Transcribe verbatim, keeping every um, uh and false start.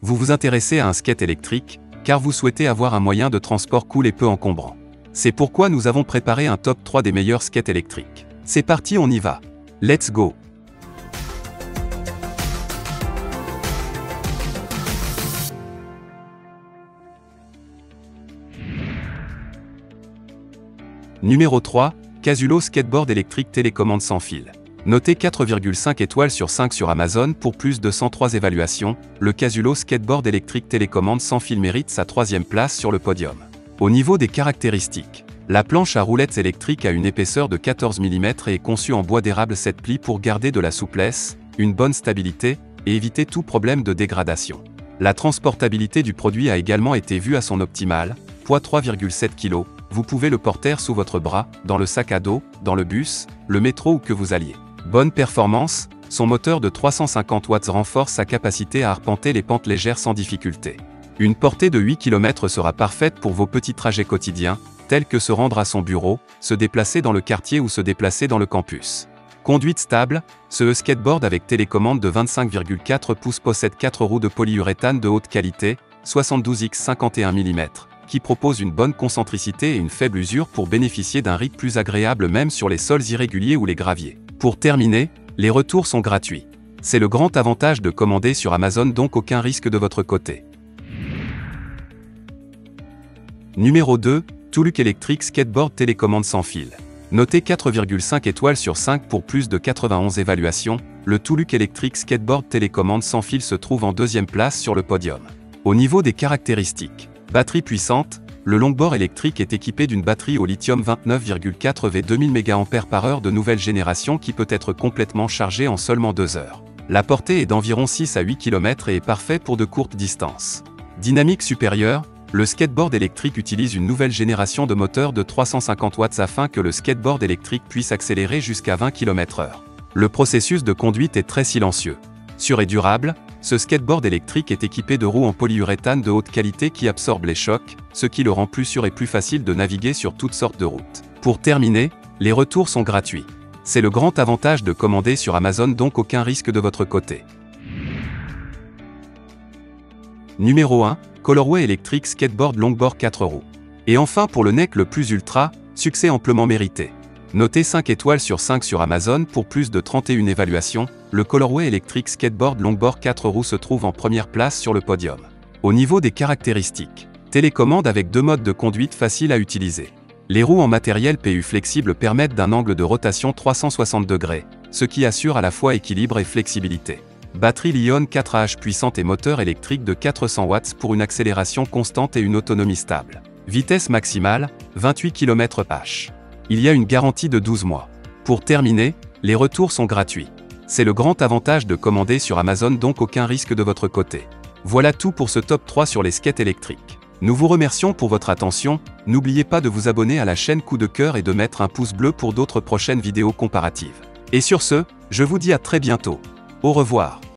Vous vous intéressez à un skate électrique, car vous souhaitez avoir un moyen de transport cool et peu encombrant. C'est pourquoi nous avons préparé un top trois des meilleurs skates électriques. C'est parti, on y va. Let's go! Numéro trois. Casulo Skateboard électrique télécommande sans fil. Noté quatre virgule cinq étoiles sur cinq sur Amazon pour plus de cent trois évaluations, le Casulo Skateboard électrique télécommande sans fil mérite sa troisième place sur le podium. Au niveau des caractéristiques, la planche à roulettes électrique a une épaisseur de quatorze millimètres et est conçue en bois d'érable sept plis pour garder de la souplesse, une bonne stabilité, et éviter tout problème de dégradation. La transportabilité du produit a également été vue à son optimal, poids trois virgule sept kilos, vous pouvez le porter sous votre bras, dans le sac à dos, dans le bus, le métro ou que vous alliez. Bonne performance, son moteur de trois cent cinquante watts renforce sa capacité à arpenter les pentes légères sans difficulté. Une portée de huit kilomètres sera parfaite pour vos petits trajets quotidiens, tels que se rendre à son bureau, se déplacer dans le quartier ou se déplacer dans le campus. Conduite stable, ce e-skateboard avec télécommande de vingt-cinq virgule quatre pouces possède quatre roues de polyuréthane de haute qualité, soixante-douze par cinquante et un millimètres, qui propose une bonne concentricité et une faible usure pour bénéficier d'un rythme plus agréable même sur les sols irréguliers ou les graviers. Pour terminer, les retours sont gratuits. C'est le grand avantage de commander sur Amazon, donc aucun risque de votre côté. Numéro deux. Tuluk Electric Skateboard télécommande sans fil. Noté quatre virgule cinq étoiles sur cinq pour plus de quatre-vingt-onze évaluations, le Tuluk Electric Skateboard télécommande sans fil se trouve en deuxième place sur le podium. Au niveau des caractéristiques, batterie puissante, le longboard électrique est équipé d'une batterie au lithium vingt-neuf virgule quatre volts deux mille mégaampères par heure de nouvelle génération qui peut être complètement chargée en seulement deux heures. La portée est d'environ six à huit kilomètres et est parfait pour de courtes distances. Dynamique supérieure, le skateboard électrique utilise une nouvelle génération de moteur de trois cent cinquante watts afin que le skateboard électrique puisse accélérer jusqu'à vingt kilomètres heure. Le processus de conduite est très silencieux. Sûr et durable, ce skateboard électrique est équipé de roues en polyuréthane de haute qualité qui absorbent les chocs, ce qui le rend plus sûr et plus facile de naviguer sur toutes sortes de routes. Pour terminer, les retours sont gratuits. C'est le grand avantage de commander sur Amazon, donc aucun risque de votre côté. Numéro un. Colorway Electric Skateboard Longboard quatre roues. Et enfin pour le neck le plus ultra, succès amplement mérité. Noté cinq étoiles sur cinq sur Amazon pour plus de trente et une évaluations, le Colorway Electric Skateboard Longboard quatre roues se trouve en première place sur le podium. Au niveau des caractéristiques, télécommande avec deux modes de conduite faciles à utiliser. Les roues en matériel P U flexible permettent d'un angle de rotation trois cent soixante degrés, ce qui assure à la fois équilibre et flexibilité. Batterie Li-ion quatre A H puissante et moteur électrique de quatre cents watts pour une accélération constante et une autonomie stable. Vitesse maximale, vingt-huit kilomètres heure. Il y a une garantie de douze mois. Pour terminer, les retours sont gratuits. C'est le grand avantage de commander sur Amazon, donc aucun risque de votre côté. Voilà tout pour ce top trois sur les skates électriques. Nous vous remercions pour votre attention, n'oubliez pas de vous abonner à la chaîne Coup de Cœur et de mettre un pouce bleu pour d'autres prochaines vidéos comparatives. Et sur ce, je vous dis à très bientôt. Au revoir.